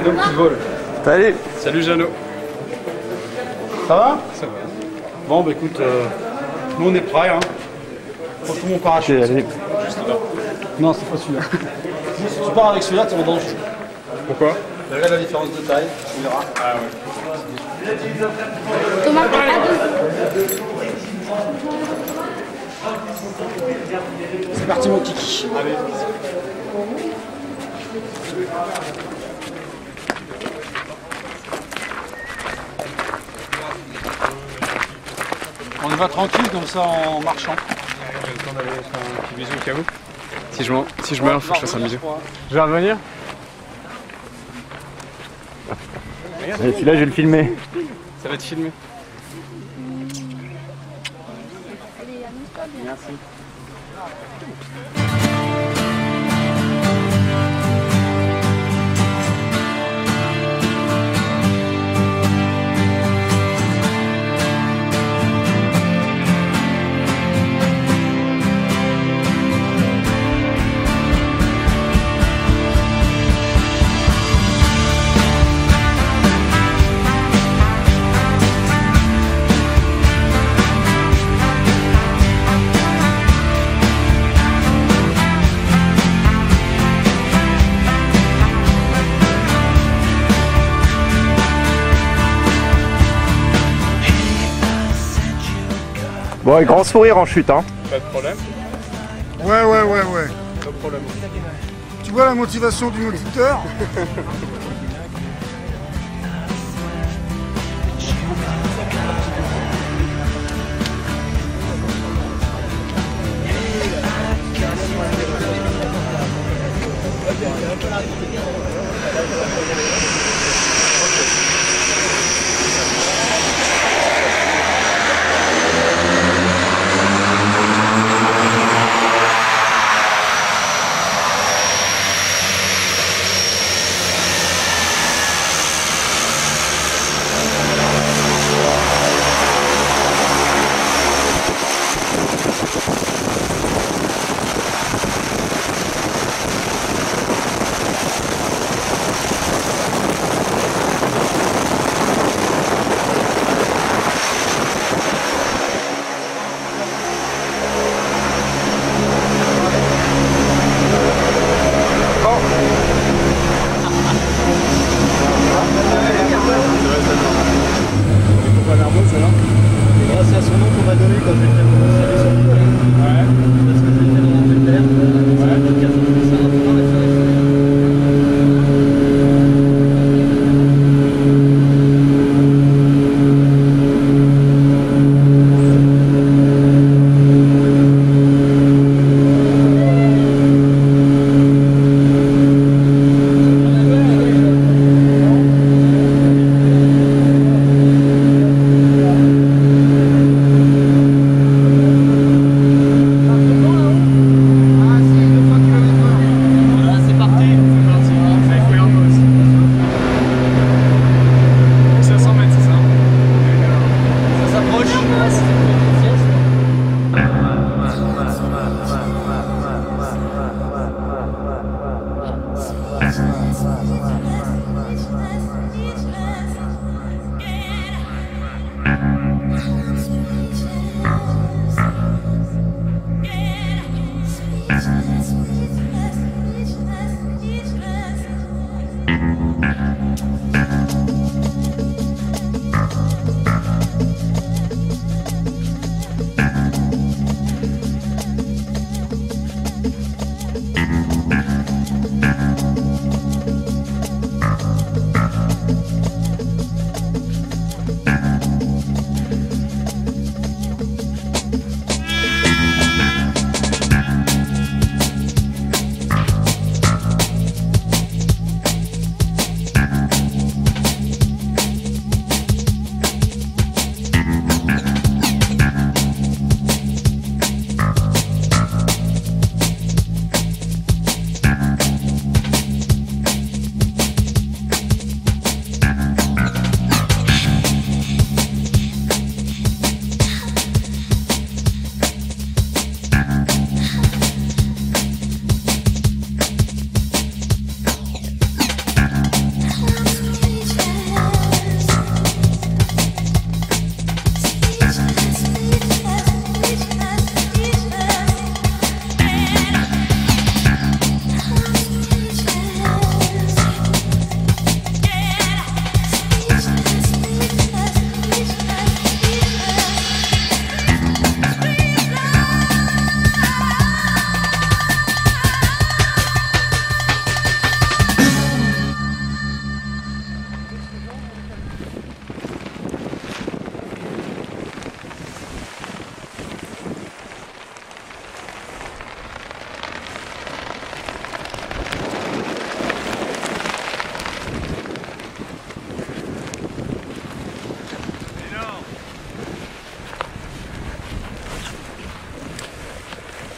Jeannot qui vole. Salut. Salut Jeannot. Ça va? Ça va. Bon bah écoute, nous on est prêts hein. Faut tout mon parachute. Allez. Juste là. Non, c'est pas celui-là. Si tu pars avec celui-là, tu vas dans le chou. Pourquoi? Regarde la différence de taille, tu verras. Ah ouais. Thomas, à C'est parti mon kiki. Allez. On y va tranquille comme ça en marchant. J'ai le temps d'aller faire un petit bisou au cas où. Si je meurs, faut que je fasse un bisou. Je vais revenir. Et celui-là, je vais le filmer. Ça va être filmé. Merci. Bon, et grand sourire en chute, hein. Pas de problème. Ouais. Pas de problème. Tu vois la motivation du moniteur?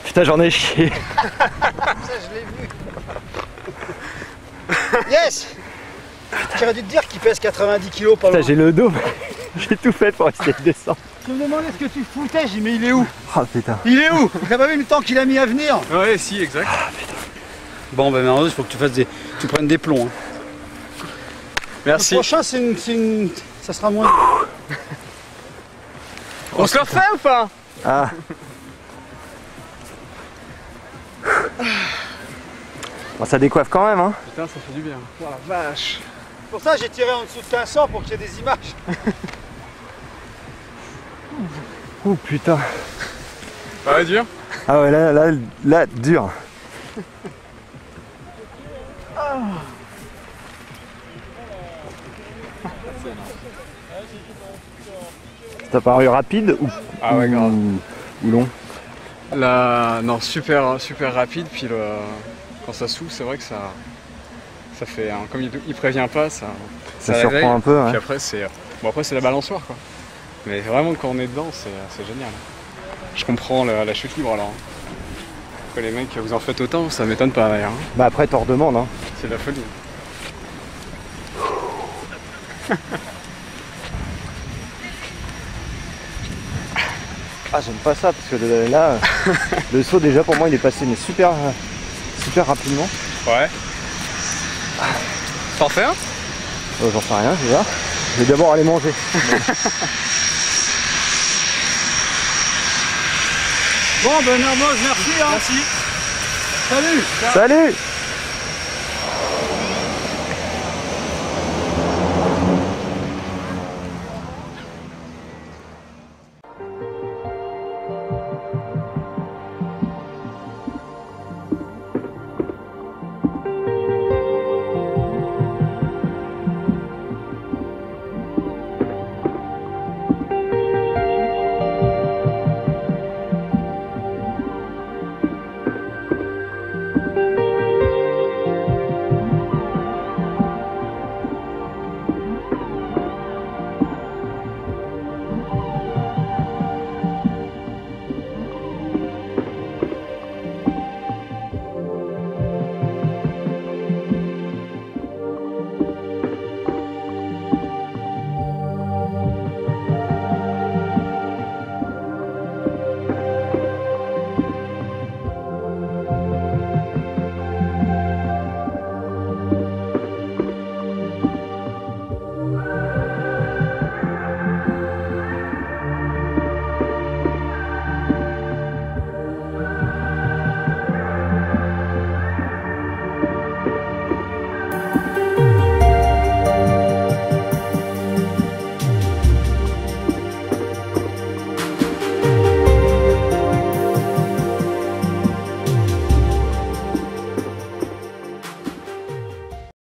Putain, j'en ai chié. Ça, je l'ai vu. Yes. J'aurais dû te dire qu'il pèse 90 kg pas Putain, loin. j'ai le dos. J'ai tout fait pour essayer de descendre. Tu me demandais ce que tu foutais, j'ai dit mais il est où? Oh putain. Il est où? T'as pas vu le temps qu'il a mis à venir? Ouais, si, exact. Bon, ben maintenant, il faut que tu fasses tu prennes des plombs. Hein. Merci. Le prochain, ça sera moins. On se le refait ou pas? Ah. Bon, ça décoiffe quand même, hein. Putain, ça fait du bien. Oh la vache. C'est pour ça que j'ai tiré en dessous de 1500 pour qu'il y ait des images. Oh putain. Ça va dur? Ah ouais, là, dur. T'as paru rapide ou, Ah ouais, grave. ou long? Là, non, super rapide. Puis quand ça s'ouvre, c'est vrai que ça fait. Comme il prévient pas, ça Ça réveille. surprend un peu, ouais. Puis après, c'est la balançoire, quoi. Mais vraiment, quand on est dedans, c'est génial. Je comprends la chute libre alors. Que les mecs, vous en faites autant, ça m'étonne pas d'ailleurs. Bah après, t'en redemandes, hein. C'est de la folie. Ah, j'aime pas ça parce que là, le saut déjà pour moi il est passé mais super rapidement. Ouais. T'en fais un? J'en sais rien, je vais voir. Je vais d'abord aller manger. Bon, ben Mermoz, merci. Hein. Merci. Salut. Salut!